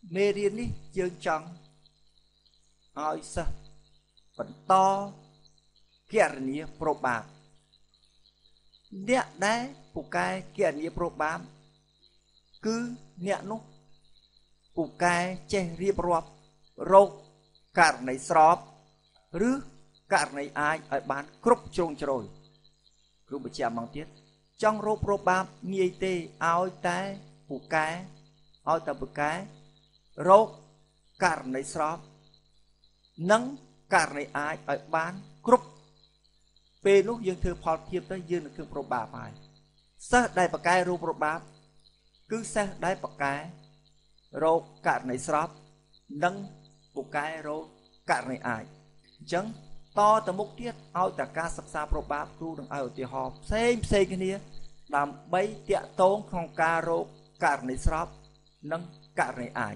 mê riêng ní dương chồng oi sa vẫn to kia ní pro bạc nẹt đấy phụ cái kia ní pro bám cứ nẹt nút phụ cái che riệp rọp râu cả này sọp rứ cả này ai ở bán cướp trông rồi cứ bị chạm bằng tiết trong rô pro bám nhây tê áo tay phụ cái áo tay phụ cái râu cả này sọp nắng cả này ai ở bán cướp về lúc dương thư phật thiệp tới dương là cứ pro bà phải sa đại bậc cái rô pro bám cứ sa đại bậc cái rô cả này sọp nâng phụ cái rô cả này ai chẳng to từ mục tiết ao từ ca sắp xa pro bám tu đừng ao từ họp xem cái này làm bay tiện tốn không ca rô cả này sọp nâng cả này ai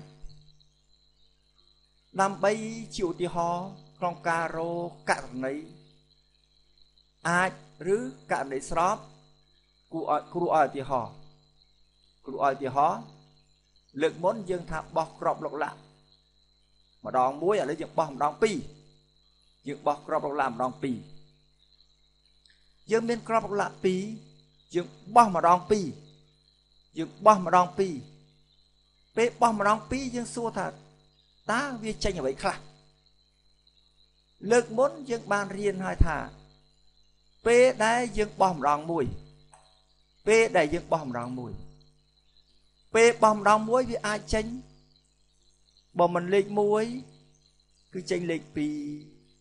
làm bay chịu thì họ không ca rô cả này ai rứ cả này sọp cụ ở thì họ lực muốn dương thả bọc rộng lộc lạ mà đòn muối ở đây dương bọc đòn pi dương bọc rộng lộc làm đòn pi dương bên rộng lộc lạ pi dương bọc mà đòn pi dương bọc mà đòn pi pe bọc mà đòn pi dương xua thật ta vi tranh ở vậy khác lực muốn dương ban riêng hai thả pe đáy dương bọc đòn mùi pe đáy dương bọc đòn mùi pe bọc đòn muối vì ai tranh bỏ mình lịch muối cứ tranh lịch pi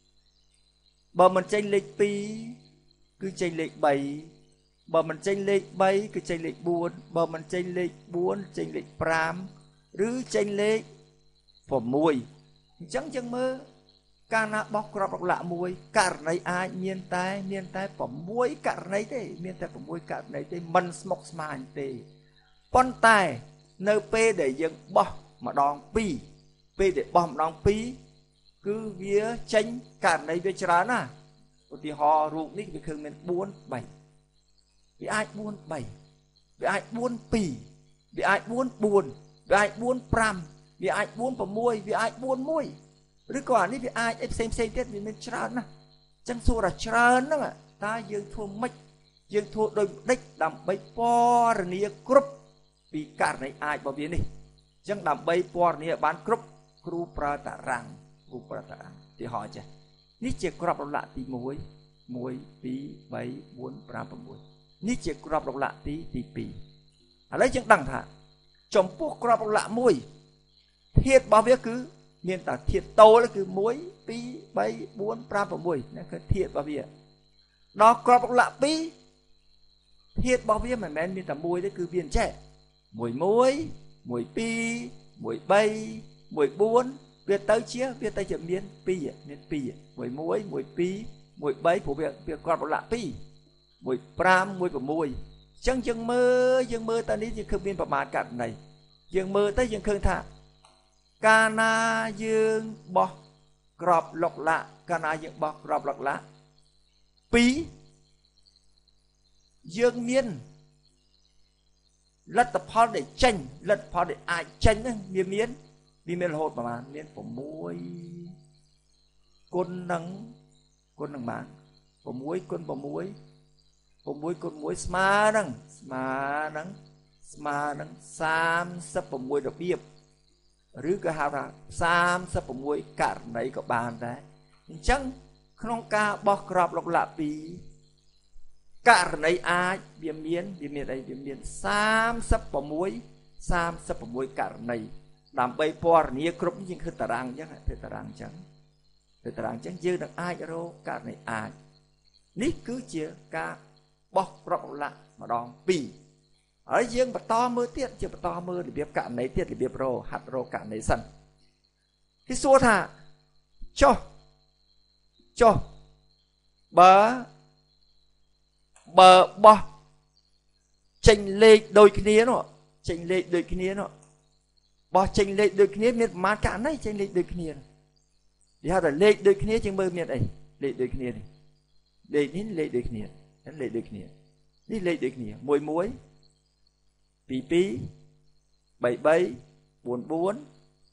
bỏ mình tranh lịch pi cứ tranh lịch 7 bỏ mình tranh lịch 7 cứ tranh lịch 4 bỏ mình tranh lịch 4 tranh lịch 5 rứ tranh lịch phỏng mùi chẳng chẳng mơ ca nạ bọc rọc lạ mùi cả này ai miền tay phỏng mùi cả này thế miền tay phỏng mùi cả này thế mình smok smile thế con tay nơi p để dựng bọc mà đòn pi p để bom đòn pi cứ vía tranh cả này với chán à thì họ rụt nick vì khương mình 4-7 vì ai 4-7 vì ai 4 pi vì ai 4 buồn vì ai 4-5 vì ai 4 vào môi vì ai 4 môi rồi còn đi vì ai em xem tiết vì mình chán à chẳng xua là chán đó mà ta dương thua mách dương thua đôi đích làm bấy po rồi nia group vì cả này ai bảo biến đi chẳng làm bấy po nia bán group kru prata rang thì họ chứ ní chỉ crop độc lạ tí muối tí 7 4 5 6 ní chỉ crop độc lạ tí pi ở đây chẳng đằng thả trong púc crop độc lạ muối thiệt bao việc cứ miền tả thiệt tô là cứ muối tí 7 4 5 6 nó cứ thiệt bao việc đó crop độc lạ pi thiệt bao việc mà men miền tả muối đấy cứ viên trẻ muối pi muối 7 muối 4 Việt tới chia Việt tới chậm miên pi muối muối pi muối 7 phổ biệt việc còn một lạ pi muối 5 muối của muối chẳng dừng mơ ta đi dừng khương biênประมาณ cạn này dừng mơ tới dừng khương thả cana dừng bọ gọp lọc lạ cana dừng bọ gọp lọc lạ pi dừng miên lật tập phao để tranh lật phao để ai tranh miên vì mình hột mà miền của muối con nắng mạng của muối con muối sma nắng sam sắp của muối được biệp rứ cái hào ra sam sắp của muối cả này của bàn đấy chẳng không ca bọc rọp lọc lạ vì cả này ai viêm miến sam sắp của muối cả này làm bay por nia cướp nhưng hơi tàng chẳng dư được ai rồi cả này ai nít cứ chia cả bọc rộng lạ mà đòn pi ở dương mà to mưa tiết chưa mà to mưa để biết cả này tiết để biết rô hạt rô cả này sân cái xua thả cho bờ bò tranh lệch đôi kia nó bỏ tranh lệch đôi kia miền mà cả này tranh lệch đôi kia thì họ là lệch đôi kia chẳng bơ miền ấy lệch đôi kia này lệch đôi kia muối pi 7 4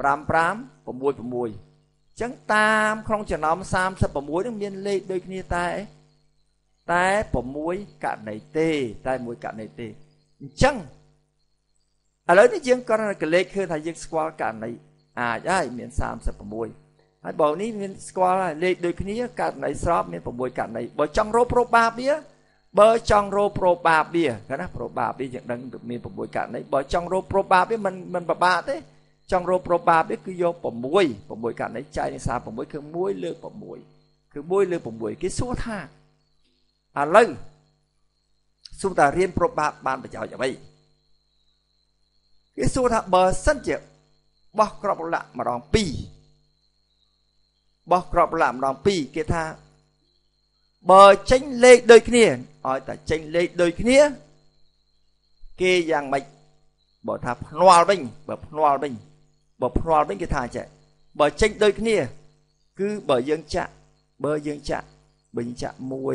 ចឹងតាមក្នុងចំណោម36នឹងមានលេខដូចគ្នាតែ6ករណីទេតែមួយករណីទេអញ្ចឹងឥឡូវនេះយើងគ្រាន់តែកលេចឃើញថាយើងស្គាល់ករណីអាចហើយមាន36ហើយបើនេះមានស្គាល់ហើយលេខដូចគ្នាករណីស្របមាន6ករណីបើចង់រក probability បើចង់រក probability គេណា probability យើងដឹងមាន6ករណីបើចង់រក probability មិនពិបាកទេចង់រក probability គឺយក6ករណីចែកនឹង36គឺ1លើ6គឺ1លើ6គេសួរថាឥឡូវសួរថារៀន probability បានប្រយោជន៍អ្វីគេសួរថាបើសិនជាបោះក្របលៈម្ដង2បោះក្របលៈម្ដង2គេថាបើចេញលេខដូចគ្នាឲ្យតែចេញលេខដូចគ្នាគេយ៉ាងម៉េចបើថាភ្នាល់វិញបើភ្នាល់វិញគេថាចេះបើចេញដូចគ្នាគឺបើយើងចាក់$1បើយើងចាក់$1បើយើងចាក់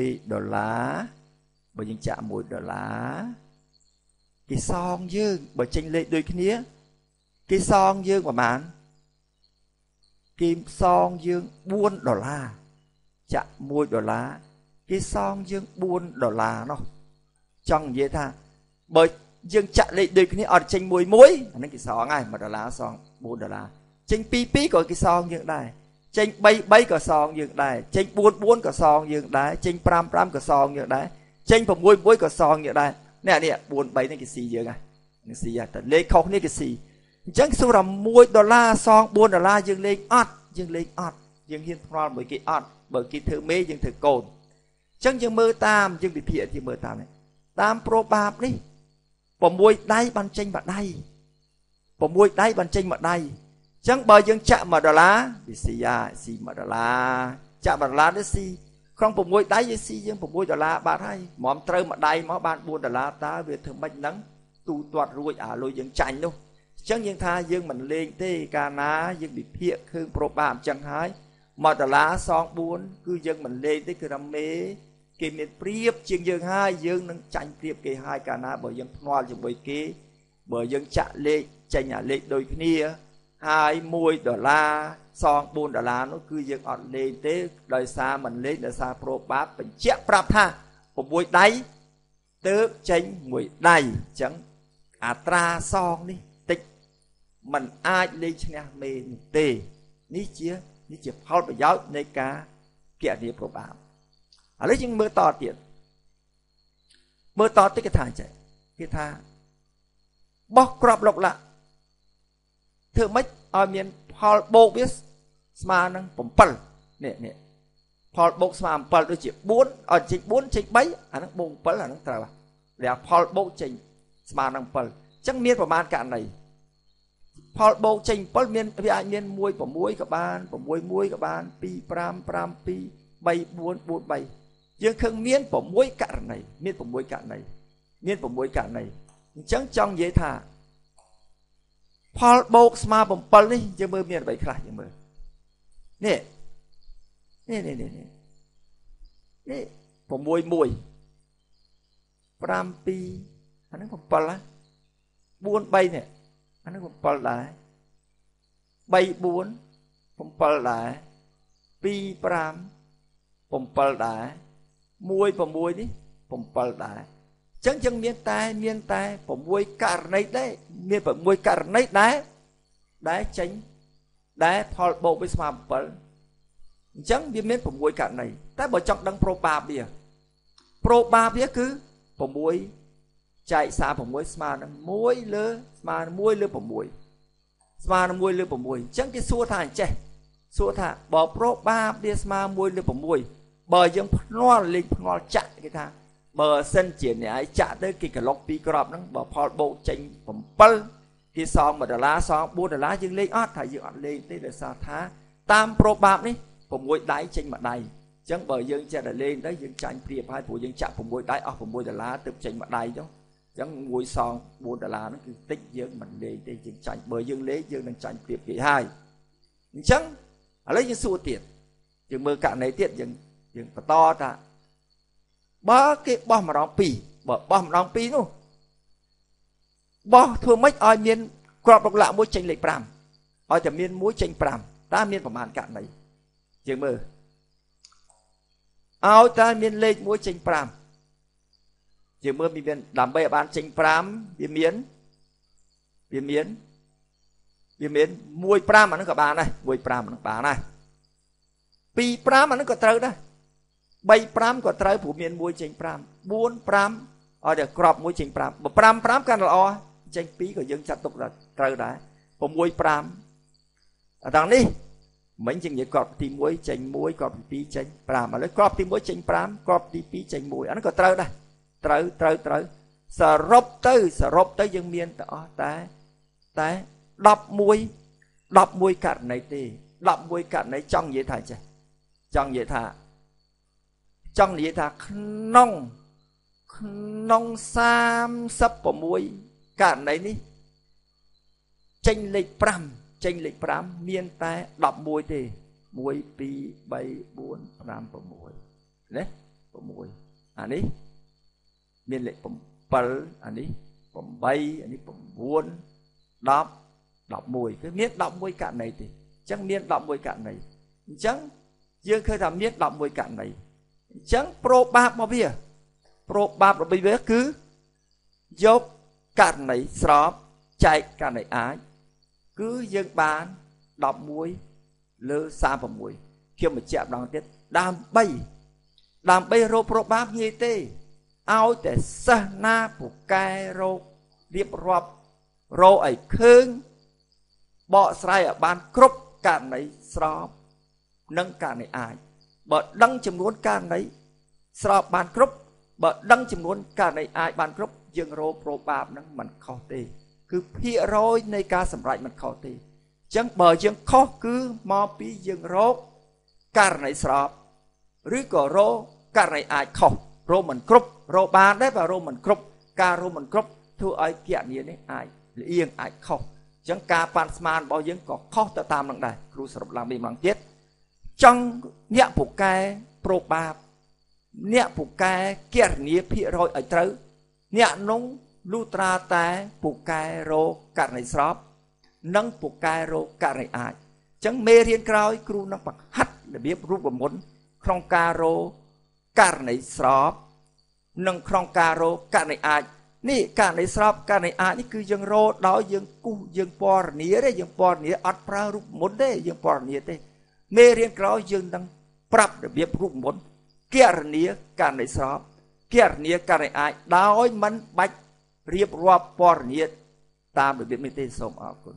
$1គេសងយើងបើចេញលេខដូចគ្នាគេសងយើងប្រហែលគេសងយើង$4ចាក់$1គេសងយើង$4នោះចង់និយាយថាបើយើងចាក់លេខដូចគ្នាអត់ចេញមួយអាហ្នឹងគេសងហើយ$1សង$4ចេញ2ក៏គេសងយើងដែរចេញ3ក៏សងយើងដែរចេញ4ក៏សងយើងដែរចេញ5ក៏សងយើងដែរចេញ6ក៏សងយើងដែរនេះ4 3នេះគេស៊ីយើងហ่ะនឹងស៊ីតែលេខខុសគ្នាគេស៊ីអញ្ចឹងសួរថា$1សង$4យើងលេខអត់យើងហ៊ានផ្ដាល់មួយគេអត់បើគេធ្វើមេយើងធ្វើកូនអញ្ចឹងយើងមើលតាមយើងវិភាគមើលតាមនេះតាម probability នេះ6ដៃបានចេញមួយដៃ6ដៃបានចេញមួយដៃអញ្ចឹងបើយើងចាក់$1វាស៊ី$1ចាក់$1នេះស៊ីក្នុង6ដៃយើងស៊ីយើង$6បាត់ហើយហ្មងត្រូវមួយដៃមកបាន$4តើវាធ្វើម៉េចហ្នឹងទូទាត់រួចអាលុយយើងចាញ់នោះអញ្ចឹងយើងថាយើងមិនលេងទេកាលណាយើងវិភាគឃើញ probability អញ្ចឹងហើយ$1សង4គឺយើងមិនលេងទេគឺរមេគេមានប្រៀបជាងយើងហើយយើងនឹងចាញ់ប្រៀបគេហើយកាលណាបើយើងភ្នាល់ជាមួយគេបើយើងចាក់លេខចេញអាលេខដូចគ្នាហើយ$1សង$4នោះគឺយើងអត់លេងទេដោយសារមិនលេងដោយសារ probability បញ្ជាក់ប្រាប់ថា6ដៃទើបចេញ1ដៃអញ្ចឹងអត្រាសងនេះតិចមិនអាចលេងឈ្នះមេនោះទេនេះជាផលប្រយោជន៍នៃការគណនា probability ឥឡូវយើងមើលតទៀតគេថាអញ្ចឹងគេថាបោះក្របលុកឡាធ្វើម៉េចឲ្យមានផលបូកវាស្មើនឹង7នេះផលបូកស្មើ7ដូចជា4ឲ្យចេញ4ចេញ3អាហ្នឹងបូក7អាហ្នឹងត្រូវតែផលបូកចេញស្មើនឹង7អញ្ចឹងមានប្រមាណករណីផលបូកចេញ7មានវាអាចមាន1 6ក៏បាន6 1ក៏បាន2 5 5 2 3 4 4 3យើងឃើញមាន6ករណីអញ្ចឹងចង់និយាយថាផលបូកស្មើ7នេះយើងមើលមានអ្វីខ្លះយើងមើលនេះ6 1 5 2នេះអាហ្នឹង7ហ៎4 3នេះអាហ្នឹង7ដែរ3 4 7ដែរ2 5 7ដែរ1 6នេះ7ដែរអញ្ចឹងមានតែ6ករណីដែរមាន6ករណីដែរចេញដែរផលបូកវាស្មើ7អញ្ចឹងវាមាន6ករណីតែបើចង់ដឹង probability គឺ6ចែក36ស្មើនឹង1លើ6ស្មើនឹង1លើ6អញ្ចឹងគេសួរថាអញ្ចេះសួរថាបើ probability ស្មើ1លើ6បើយើងភ្នាល់លេខភ្នាល់ចាក់គេថាបើសិនជាអ្នកឲ្យចាក់ទៅគេក្លុកពីក្របហ្នឹងបើផលបូកចេញ7គេសង$1សង$4យើងលេខអត់ថាយើងអត់លេខទេដោយសារថាតាម probability នេះ6ដៃចេញមួយដៃអញ្ចឹងបើយើងចេះតែលេងទៅយើងចាញ់ព្រៀបហើយព្រោះយើងចាក់6ដៃអស់$6ទើបចេញមួយដៃចុះអញ្ចឹង1សង$4ហ្នឹងគឺតិចយើងមិនលេងទេយើងចាញ់បើយើងលេងយើងនឹងចាញ់ព្រៀបគេហើយអញ្ចឹងឥឡូវយើងសួរទៀតយើងមើលករណីទៀតយើងបន្តថាបើគេបោះម្ដង2បើបោះម្ដង2នោះបោះធ្វើម៉េចឲ្យមានក្របលុកឡាក់មួយចេញលេខ5 ឲ្យតែមាន1ចេញ5តើមានប្រមាណករណីយើងមើលឲ្យតែមានលេខ1ចេញ5យើងមើលមានដើម្បីឲ្យបានចេញ5វាមាន1 5អាហ្នឹងក៏បានដែរ1 5អាហ្នឹងបានដែរ2 5អាហ្នឹងក៏ត្រូវដែរ3 5ក៏ត្រូវព្រោះមាន1ចេញ5 4 5ឲ្យតែក្រប1ចេញ5បើ5 5កាន់ល្អចេញ2ក៏យើងចាត់ទុកត្រូវដែរ6 5អាដល់នេះមិញជាងនិយាយក្របទី1ចេញ1ក្របទី2ចេញ5ឥឡូវក្របទី1ចេញ5ក្របទី2ចេញ1អាហ្នឹងក៏ត្រូវដែរត្រូវសរុបទៅយើងមានតែអស់តែ11ករណីទេ11ករណីចង់និយាយថាចេះចង់និយាយថាក្នុង36ករណីនេះចេញលេខ5មានតែ11ទេ1 2 3 4 5 6ណា6អានេះមានលេខ7អានេះ8អានេះ9 10 11គឺមាន11ករណីទេអញ្ចឹងមាន11ករណីអញ្ចឹងយើងឃើញថាមាន11ករណីអញ្ចឹងប្រូបាបរបស់វាគឺយកករណីស្របចែកករណីអាចគឺយើងបាន11លើ36ខ្ញុំបញ្ជាក់ម្ដងទៀតដើម្បីរកប្រូបាបងាយទេឲ្យតែសិស្សណាពូកែរករៀបរាប់រកឲ្យឃើញបកស្រាយឲ្យបានគ្រប់ករណីស្របនិងករណីអាចបើដឹងចំនួនករណីស្របបានគ្រប់បើដឹងចំនួនករណីអាចបានគ្រប់យើងរកប្រូបាបហ្នឹងមិនខុសទេគឺភាគរយនៃការសម្រេចមិនខុសទេអញ្ចឹងបើយើងខុសគឺមកពីយើងរកករណីស្របឬក៏រកករណីអាចខុសរកមិនគ្រប់រកបានដែរបើរកមិនគ្រប់ការរកមិនគ្រប់ធ្វើឲ្យគណនានេះអាចលៀងអាចខុសអញ្ចឹងការប៉ាន់ស្មានរបស់យើងក៏ខុសទៅតាមនឹងដែរគ្រូសរុបឡើងម្ដងទៀតចង់អ្នកពូកែប្រូបាបអ្នកពូកែគណនាភាគរយឲ្យត្រូវអ្នកនោះលុត្រាតែពូកែរកករណីស្របនិងពូកែរកករណីអាចអញ្ចឹងមេរៀនក្រោយគ្រូនឹងបង្ហាត់របៀបរូបមន្តក្នុងការរកករណីស្របនិងក្នុងការរកករណីអាចនេះករណីស្របករណីអាចនេះគឺយើងរកដោយយើងគូសយើងពណ៌នាទេយើងពណ៌នាអត់ប្រើរូបមន្តទេយើងពណ៌នាទេមេរៀនក្រោយយើងនឹងប្រាប់របៀបរូបមន្តគណនាករណីស្របគណនាករណីអាចដោយមិនបាច់រៀបរាប់ពណ៌នាតាមរបៀបនេះទេសូមអរគុណ